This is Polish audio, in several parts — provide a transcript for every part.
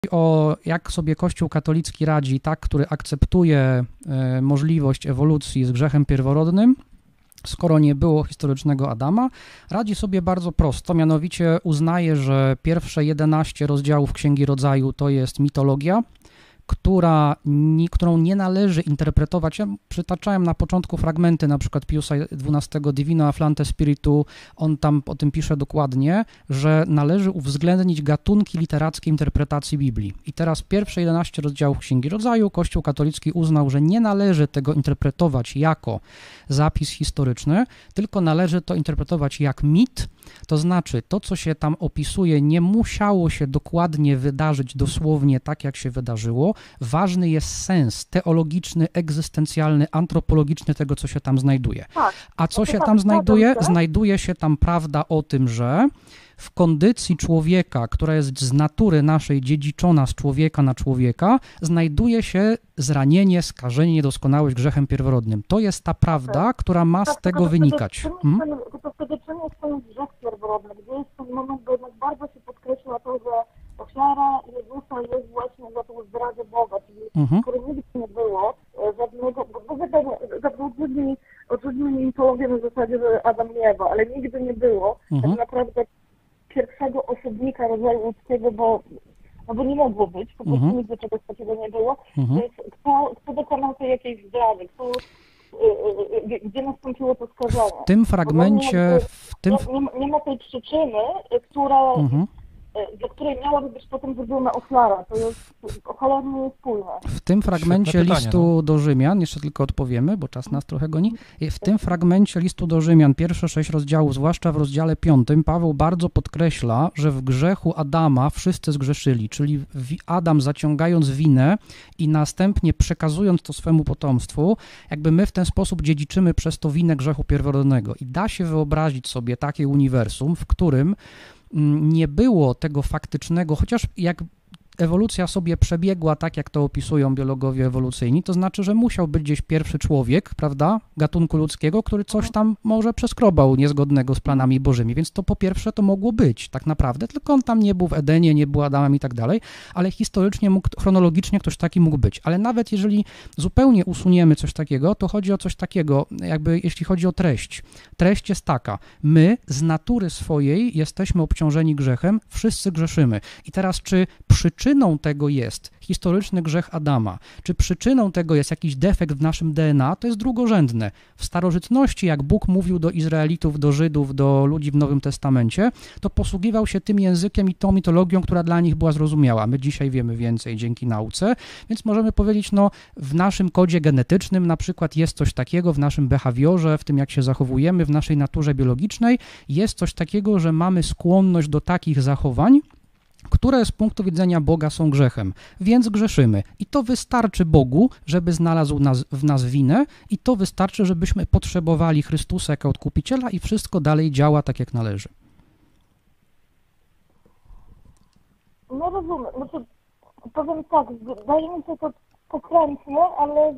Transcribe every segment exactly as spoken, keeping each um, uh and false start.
o jak sobie Kościół katolicki radzi, tak, który akceptuje e, możliwość ewolucji z grzechem pierworodnym, skoro nie było historycznego Adama, radzi sobie bardzo prosto, mianowicie uznaje, że pierwsze jedenaście rozdziałów Księgi Rodzaju to jest mitologia, która, ni, którą nie należy interpretować. Ja przytaczałem na początku fragmenty, na przykład Piusa dwunastego Divino Afflante Spiritu, on tam o tym pisze dokładnie, że należy uwzględnić gatunki literackie interpretacji Biblii. I teraz pierwsze jedenaście rozdziałów Księgi Rodzaju Kościół katolicki uznał, że nie należy tego interpretować jako zapis historyczny, tylko należy to interpretować jak mit, to znaczy to, co się tam opisuje, nie musiało się dokładnie wydarzyć dosłownie tak, jak się wydarzyło. Ważny jest sens teologiczny, egzystencjalny, antropologiczny tego, co się tam znajduje. A co się tam znajduje? Znajduje się tam prawda o tym, że w kondycji człowieka, która jest z natury naszej dziedziczona z człowieka na człowieka, znajduje się zranienie, skażenie, niedoskonałość grzechem pierworodnym. To jest ta prawda, która ma z tego wynikać. To wtedy czym jest ten grzech pierworodny? Gdzie jest ten moment, bo jednak bardzo się podkreśla to, że ofiara Jezusa jest właśnie za tą zdradę Boga, czyli mhm. której nigdy nie było, żadnego, bo wiadomo, zabłudni oczywiście mitologię na zasadzie, że Adam i Ewa, ale nigdy nie było mhm. tak naprawdę pierwszego osobnika rodzaju ludzkiego, bo, no bo nie mogło być, po prostu mhm. nigdy czegoś takiego nie było, mhm. więc kto, kto dokonał tej jakiejś zdrady, kto, y, y, y, gdzie nastąpiło to skażenie. W tym fragmencie... W tym... Nie, nie, nie ma tej przyczyny, która... Mhm. dla której miałaby być potem zrobiona ofiara. To jest cholernie spójne. W tym fragmencie pytanie, listu no. do Rzymian, jeszcze tylko odpowiemy, bo czas nas trochę goni, w tym fragmencie listu do Rzymian, pierwsze sześć rozdziałów, zwłaszcza w rozdziale piątym, Paweł bardzo podkreśla, że w grzechu Adama wszyscy zgrzeszyli, czyli Adam zaciągając winę i następnie przekazując to swemu potomstwu, jakby my w ten sposób dziedziczymy przez to winę grzechu pierworodnego. I da się wyobrazić sobie takie uniwersum, w którym nie było tego faktycznego, chociaż jak ewolucja sobie przebiegła tak, jak to opisują biologowie ewolucyjni, to znaczy, że musiał być gdzieś pierwszy człowiek, prawda, gatunku ludzkiego, który coś tam może przeskrobał niezgodnego z planami bożymi, więc to po pierwsze to mogło być tak naprawdę, tylko on tam nie był w Edenie, nie był Adamem i tak dalej, ale historycznie, mógł, chronologicznie ktoś taki mógł być. Ale nawet jeżeli zupełnie usuniemy coś takiego, to chodzi o coś takiego, jakby jeśli chodzi o treść. Treść jest taka, my z natury swojej jesteśmy obciążeni grzechem, wszyscy grzeszymy. I teraz czy przyczyną tego jest historyczny grzech Adama, czy przyczyną tego jest jakiś defekt w naszym D N A, to jest drugorzędne. W starożytności, jak Bóg mówił do Izraelitów, do Żydów, do ludzi w Nowym Testamencie, to posługiwał się tym językiem i tą mitologią, która dla nich była zrozumiała. My dzisiaj wiemy więcej dzięki nauce, więc możemy powiedzieć, no w naszym kodzie genetycznym na przykład jest coś takiego, w naszym behawiorze, w tym jak się zachowujemy, w naszej naturze biologicznej jest coś takiego, że mamy skłonność do takich zachowań, które z punktu widzenia Boga są grzechem, więc grzeszymy. I to wystarczy Bogu, żeby znalazł nas, w nas winę i to wystarczy, żebyśmy potrzebowali Chrystusa jako Odkupiciela i wszystko dalej działa tak, jak należy. No rozumiem. Znaczy, powiem tak, wydaje mi się to pokrętnie, ale...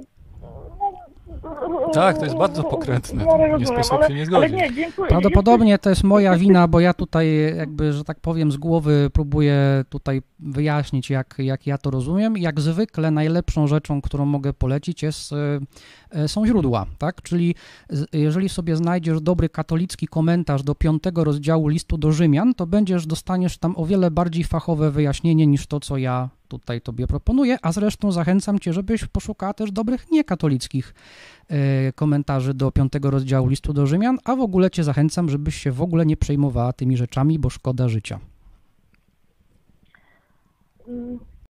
Tak, to jest bardzo pokrętne. Nie sposób się nie zgodzić. Nie, dziękuję. Prawdopodobnie to jest moja wina, bo ja tutaj jakby, że tak powiem, z głowy próbuję tutaj wyjaśnić, jak, jak ja to rozumiem. Jak zwykle najlepszą rzeczą, którą mogę polecić jest, są źródła, tak? Czyli jeżeli sobie znajdziesz dobry katolicki komentarz do piątego rozdziału listu do Rzymian, to będziesz, dostaniesz tam o wiele bardziej fachowe wyjaśnienie niż to, co ja tutaj tobie proponuję, a zresztą zachęcam cię, żebyś poszukała też dobrych niekatolickich komentarzy do piątego rozdziału listu do Rzymian, a w ogóle cię zachęcam, żebyś się w ogóle nie przejmowała tymi rzeczami, bo szkoda życia. Mm.